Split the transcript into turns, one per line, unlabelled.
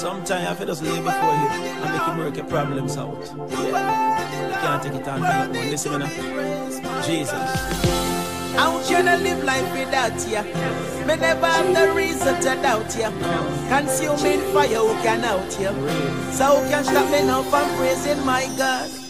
sometimes I have to just lay before you and make you work your problems out. Yeah. You can't take it on my own. Listen, man. Jesus.
How can I live life without ya? Me never have the reason to doubt ya. Consuming fire, who can out ya? So who can stop me now from praising my God?